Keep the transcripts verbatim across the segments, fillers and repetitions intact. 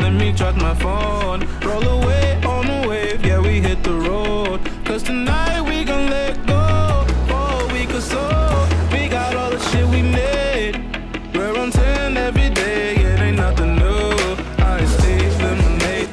let me charge my phone. Roll away on the wave, yeah, we hit the road. Cause tonight we gon' let go. For a week or so, we got all the shit we need. We're on ten every day, it ain't nothing new. I stay lemonade.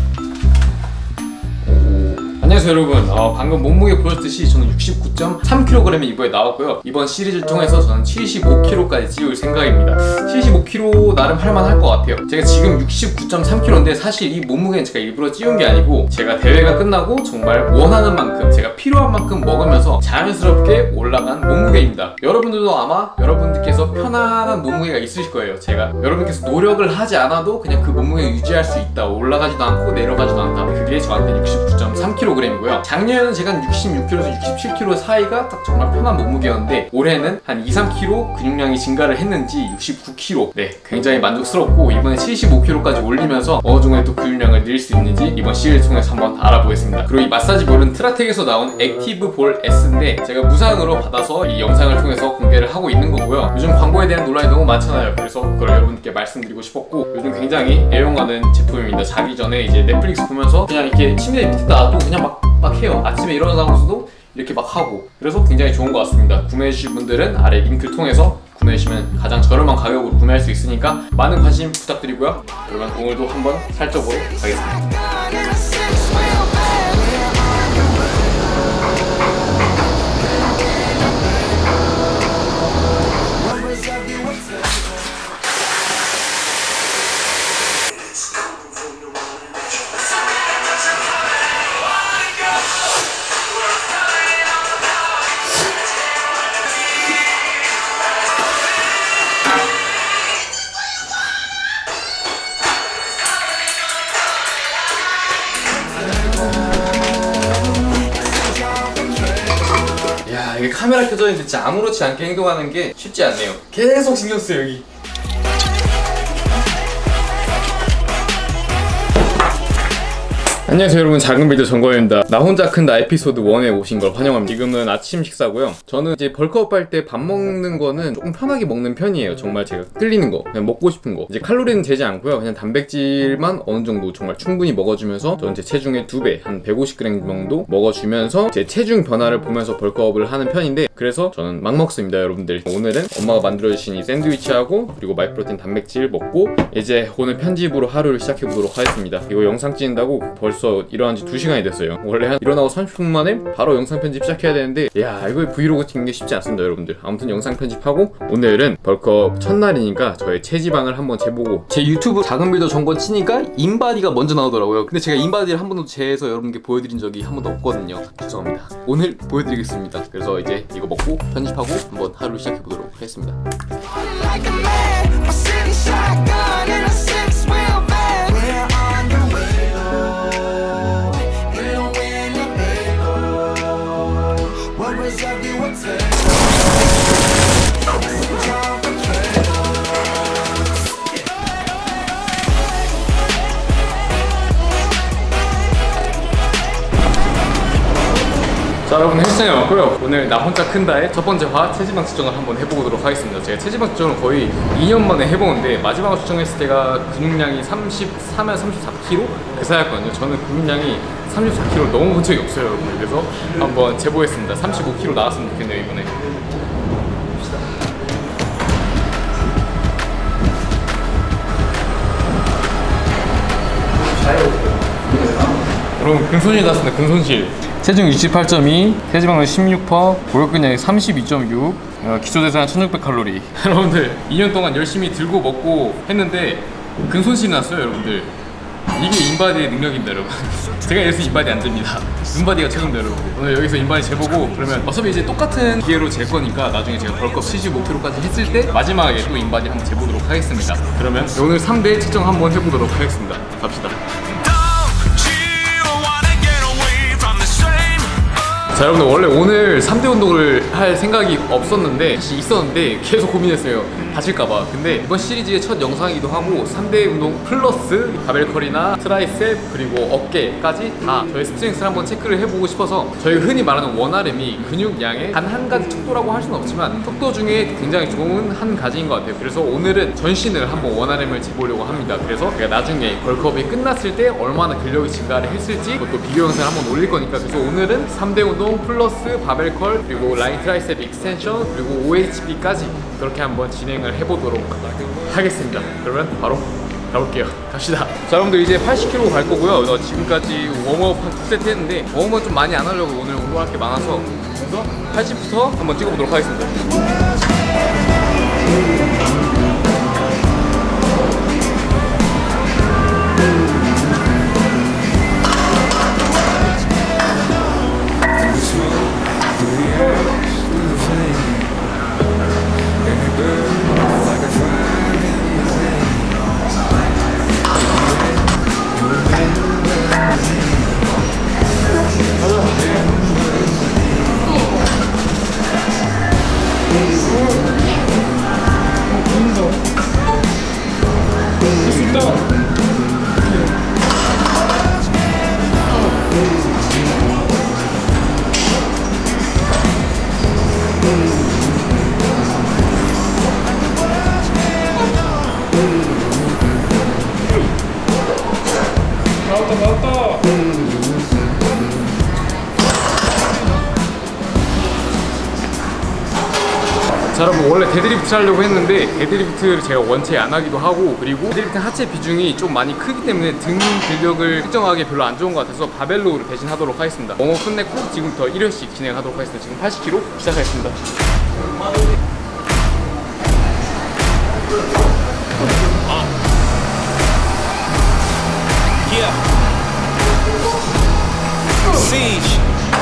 안녕하세요 여러분. 어, 방금 몸무게 보셨듯이 저는 육십구 점 삼 킬로그램이 이번에 나왔고요. 이번 시리즈를 통해서 저는 칠십오 킬로그램까지 찌울 생각입니다. 칠십오 킬로그램 나름 할만할 것 같아요. 제가 지금 육십구 점 삼 킬로그램인데 사실 이 몸무게는 제가 일부러 찌운 게 아니고 제가 대회가 끝나고 정말 원하는 만큼 제가 필요한 만큼 먹으면서 자연스럽게 올라간 몸무게입니다. 여러분들도 아마 여러분들께서 편안한 몸무게가 있으실 거예요. 제가 여러분께서 노력을 하지 않아도 그냥 그 몸무게를 유지할 수 있다. 올라가지도 않고 내려가지도 않다. 그게 저한테 육십구 점 삼 킬로그램이고요. 작년에는 제가 육십육 킬로그램에서 육십칠 킬로그램 사이가 딱 정말 편한 몸무게였는데 올해는 한 이, 삼 킬로그램 근육량이 증가를 했는지 육십구 킬로그램 네, 굉장히 만족스럽고 이번에 칠십오 킬로그램까지 올리면서 어느 정도의 또 근육량을 늘 수 있는지 이번 시리즈 통해서 한번 알아보겠습니다. 그리고 이 마사지 볼은 트라텍에서 나온 액티브 볼 S인데 제가 무상으로 받아서 이 영상을 통해서 공개를 하고 있는 거고요. 요즘 광고에 대한 논란이 너무 많잖아요. 그래서 그걸 여러분께 말씀드리고 싶었고 요즘 굉장히 애용하는 제품입니다. 자기 전에 이제 넷플릭스 보면서 그냥 이렇게 침대 밑에 놔도 그냥 막, 막 해요. 아침에 일어나고서도 이렇게 막 하고 그래서 굉장히 좋은 것 같습니다. 구매해주실 분들은 아래 링크를 통해서 구매해주시면 가장 저렴한 가격으로 구매할 수 있으니까 많은 관심 부탁드리고요. 여러분 오늘도 한번 살쪄보러 가겠습니다. 이게 카메라 켜져 있는데 진짜 아무렇지 않게 행동하는 게 쉽지 않네요. 계속 신경 쓰여 여기. 안녕하세요 여러분, 작은 빌드 정거입니다. 나 혼자 큰다 에피소드 일에 오신 걸 환영합니다. 지금은 아침 식사고요. 저는 이제 벌크업 할 때 밥 먹는 거는 조금 편하게 먹는 편이에요. 정말 제가 끌리는 거, 그냥 먹고 싶은 거. 이제 칼로리는 재지 않고요. 그냥 단백질만 어느 정도 정말 충분히 먹어주면서 저는 제 체중의 두 배, 한 백오십 그램 정도 먹어주면서 제 체중 변화를 보면서 벌크업을 하는 편인데 그래서 저는 막 먹습니다 여러분들. 오늘은 엄마가 만들어주신 이 샌드위치하고 그리고 마이프로틴 단백질 먹고 이제 오늘 편집으로 하루를 시작해보도록 하겠습니다. 이거 영상 찍는다고 벌써 일어난 지 두 시간이 됐어요. 원래 한 일어나고 삼십 분 만에 바로 영상 편집 시작해야 되는데 야 이거 브이로그 찍는 게 쉽지 않습니다 여러분들. 아무튼 영상 편집하고 오늘은 벌크업 첫날이니까 저의 체지방을 한번 재보고 제 유튜브 작은 빌더 정보 치니까 인바디가 먼저 나오더라고요. 근데 제가 인바디를 한 번도 재서 여러분께 보여드린 적이 한 번도 없거든요. 죄송합니다. 오늘 보여드리겠습니다. 그래서 이제 이거 먹고 편집하고 한번 하루 시작해보도록 하겠습니다. 자 여러분, 헬스장에 왔고요. 오늘 나 혼자 큰다의 첫 번째 화 체지방 측정을 한번 해보도록 하겠습니다. 제가 체지방 측정을 거의 이 년 만에 해보는데 마지막으로 측정했을 때가 근육량이 삼십삼에서 삼십사 킬로그램 그 사이였거든요. 저는 근육량이 삼십사 킬로그램 너무 본 적이 없어요 여러분. 그래서 한번 재보겠습니다. 삼십오 킬로그램 나왔으면 좋겠네요 이번에. 여러분 근손실 났습니다. 근손실. 체중 육십팔 점 이, 체지방은 십육 퍼센트, 골격근량이 삼십이 점 육, 어, 기초대사량 천육백 칼로리. 여러분들 이 년 동안 열심히 들고 먹고 했는데 근손실이 났어요 여러분들. 이게 인바디의 능력입니다 여러분. 제가 이래서 인바디 안 됩니다. 눈바디가 최고입니다 여러분. 오늘 여기서 인바디 재보고 그러면 어차피 이제 똑같은 기회로 잴 거니까 나중에 제가 벌크업 칠십오 킬로그램까지 했을 때 마지막에 또 인바디 한번 재보도록 하겠습니다. 그러면 오늘 삼 대 측정 한번 해보도록 하겠습니다. 갑시다. 자 여러분들, 원래 오늘 삼 대 운동을 할 생각이 없었는데 사실 있었는데 계속 고민했어요. 하실까봐. 근데 이번 시리즈의 첫 영상이기도 하고 삼 대 운동 플러스 바벨컬이나 트라이셉 그리고 어깨까지 다 저희 스트렝스를 한번 체크를 해보고 싶어서, 저희가 흔히 말하는 원알엠이 근육량의 단 한 가지 척도라고 할 수는 없지만 척도 중에 굉장히 좋은 한 가지인 것 같아요. 그래서 오늘은 전신을 한번 원알엠을 재보려고 합니다. 그래서 제가 나중에 걸크업이 끝났을 때 얼마나 근력이 증가를 했을지 그것도 비교 영상을 한번 올릴 거니까, 그래서 오늘은 삼 대 운동 플러스 바벨컬 그리고 라인 트라이셉 익스텐션 그리고 오에이치피까지 그렇게 한번 진행을 해보도록 하겠습니다. 그러면 바로 가볼게요. 갑시다. 자, 여러분들 이제 팔십 킬로그램 갈 거고요. 저 지금까지 웜업 한 두 세트 했는데 웜업은 좀 많이 안 하려고 오늘 운동할 게 많아서, 그래서 팔십부터 한번 찍어보도록 하겠습니다. 나왔다 나왔다. 자, 여러분 원래 데드리프트 하려고 했는데 데드리프트를 제가 원체 안 하기도 하고, 그리고 데드리프트 하체 비중이 좀 많이 크기 때문에 등 근력을 측정하기 별로 안 좋은 것 같아서 바벨로를 대신 하도록 하겠습니다. 웜업 끝냈고 지금부터 일 회씩 진행하도록 하겠습니다. 지금 팔십 킬로그램 시작하겠습니다. Yeah. Siege.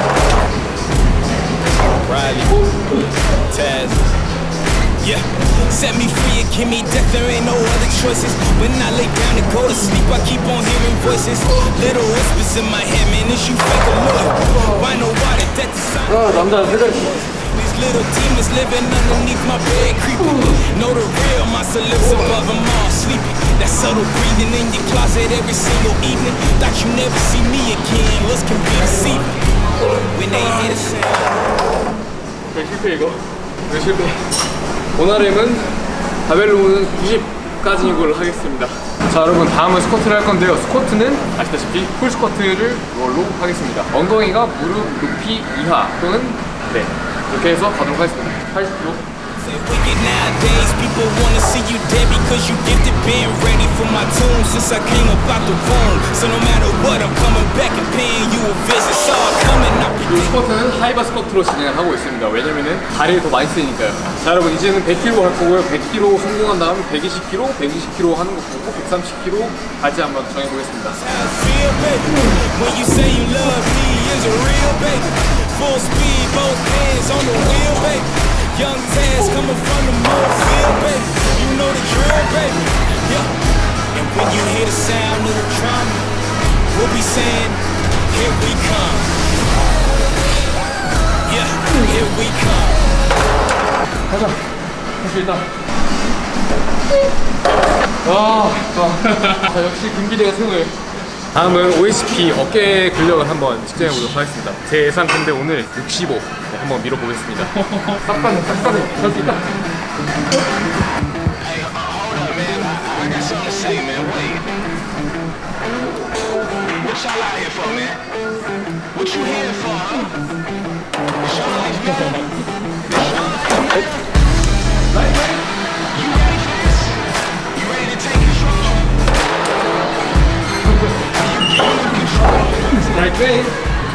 Riley. Taz. Yeah. Set me free and give me death, there ain't no other choices. When I lay down to go to sleep, I keep on hearing voices. Little whispers in my head, man, is you fake or loyal? Why no water, that the sign. 아, 남자 회전. These little demons living underneath my bed creeping. Know the real, my lips above them all sleeping. That subtle breathing in your closet every single evening. Thought you never see me again, looks can be deceiving. When they hear the sound. 네, 실패 이거. 네, 실패. 원알엠은 바벨로는 구십까지인 걸로 하겠습니다. 자, 여러분 다음은 스쿼트를 할 건데요. 스쿼트는 아시다시피 풀 스쿼트를 이걸로 하겠습니다. 엉덩이가 무릎 높이 이하 또는 네, 이렇게 해서 가도록 하겠습니다. 팔십 킬로그램. Wicked nowadays, people wanna see you dead because you gifted being ready for my tomb since I came up out the womb. So no matter what, I'm coming back and paying you a visit. So I'm coming up. 이 스쿼트는 하이바 스쿼트로 진행을 하고 있습니다. 왜냐면은 다리를 더 많이 쓰니까요. 자, 여러분 이제는 백 킬로그램 할 거고요. 백 킬로그램 성공한 다음 백이십 킬로그램, 백이십 킬로그램 하는 거 보고 백삼십 킬로그램 같이 한번 정해보겠습니다. When you say you love me, is it real, baby? Full speed, both hands on the wheel, baby. Young Taz coming from the mud field, baby. You know the drill, baby. Yeah. And when you hear the sound of the drum, we'll be saying, here we come. Yeah, here we come. 가자. 할 수 있다. 와, 와. 자, 역시 금기대가 최고예요. 다음은 오에이치피 어깨 근력을 한번 측정해 보도록 하겠습니다. 제 예상 근데 오늘 육십오. 네, 한번 밀어보겠습니다. 싹가는 싹가는 할 수 있다. 라이트.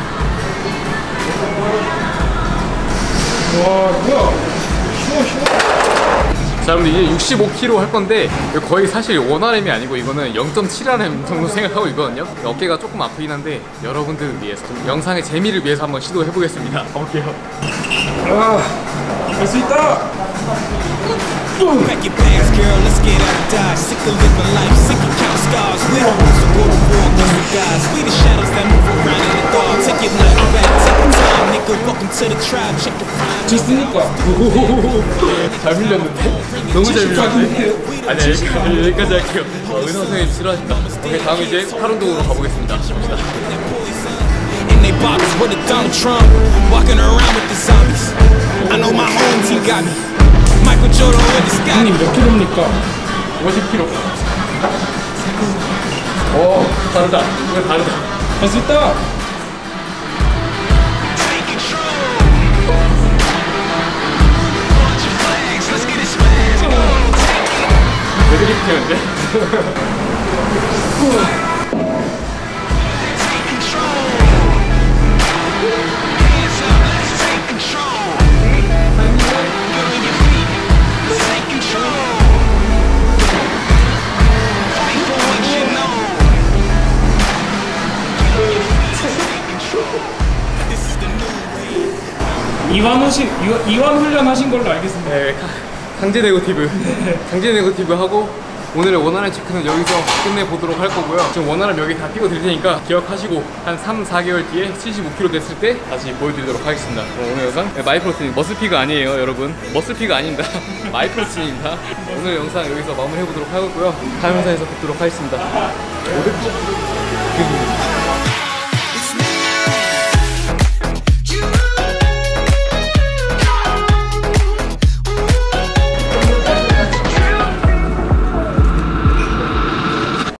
와 뭐야? 쉬워 쉬워. 자, 여러분 이제 육십오 킬로그램 할 건데 거의 사실 원알엠이 아니고 이거는 영 점 칠 알엠 정도 생각하고 있거든요. 어깨가 조금 아프긴 한데 여러분들을 위해서 좀 영상의 재미를 위해서 한번 시도해 보겠습니다. 가볼게요. 아, 할 수 있다. Pack your bags, girl, let's get out of Dodge. Sick of living life, sick of count scars. We don't want to go to war against the gods. We the shadows that move around in the dark. Take your life back, take your time, nigga. nigga. Welcome to the tribe. Check the prime. 졌으니까. 잘 밀렸는데? 너무 잘 밀렸는데? 아니 여기까지, 여기까지 할게요. 어, 은호 선생님 싫어하신다. 오케이 다음 이제 팔운동으로 가보겠습니다. 갑시다. In they box with a Donald Trump, walking around with the zombies. I know my home team got me. Michael Jordan with the sky. 형님 몇 킬로입니까? 오십 킬로. 오 다르다. 이거 다르다. 할 수 있다. 데드리프트였는데? 이완 하신 이완, 이완 훈련 하신 걸로 알겠습니다. 네, 강제 네거티브. 강제 네거티브 하고 오늘의 원활한 체크는 여기서 끝내보도록 할 거고요. 지금 원활한 여기 다 띄워 드릴 테니까 기억하시고 한 삼, 사 개월 뒤에 칠십오 킬로그램 됐을 때 다시 보여드리도록 하겠습니다. 그럼 오늘 영상 네, 마이프로틴 머슬피가 아니에요 여러분. 머슬피가 아닙니다. 마이프로틴입니다. 오늘 영상 여기서 마무리해보도록 하고요. 다음 영상에서 뵙도록 하겠습니다. 오백 분?